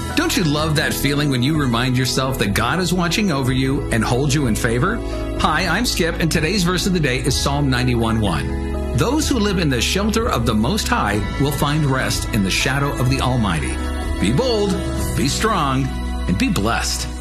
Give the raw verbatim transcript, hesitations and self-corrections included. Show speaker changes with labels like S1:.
S1: Don't you love that feeling when you remind yourself that God is watching over you and holds you in favor? Hi, I'm Skip, and today's verse of the day is Psalm ninety-one one. Those who live in the shelter of the Most High will find rest in the shadow of the Almighty. Be bold, be strong, and be blessed.